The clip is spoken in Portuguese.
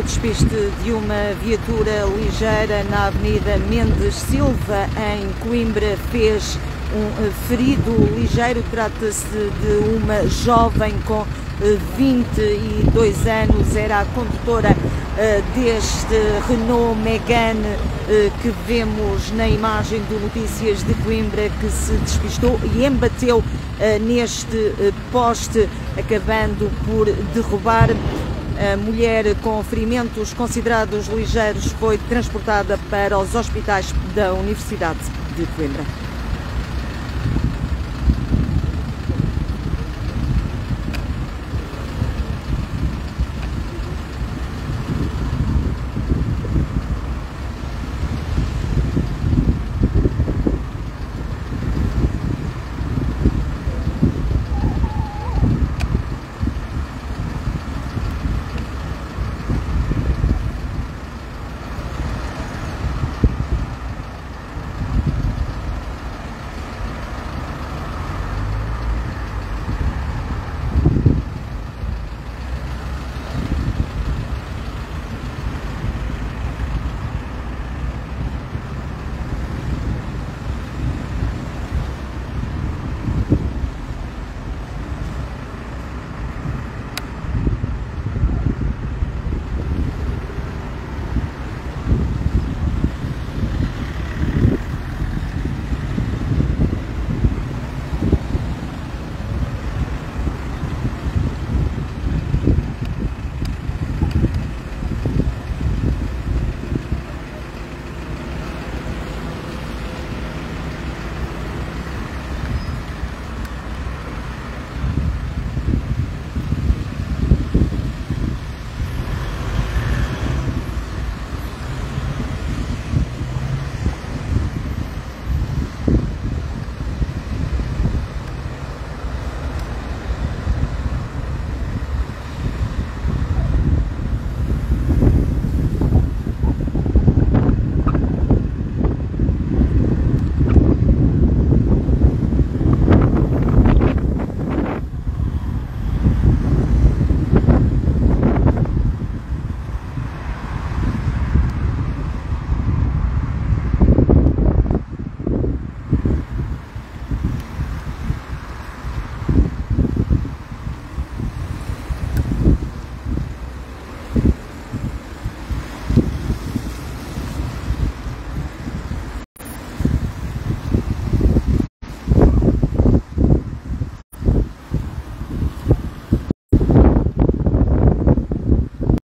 O despiste de uma viatura ligeira na Avenida Mendes Silva, em Coimbra, fez um ferido ligeiro. Trata-se de uma jovem com 22 anos, era a condutora deste Renault Megane que vemos na imagem do Notícias de Coimbra, que se despistou e embateu neste poste, acabando por derrubar. A mulher com ferimentos considerados ligeiros foi transportada para os hospitais da Universidade de Coimbra.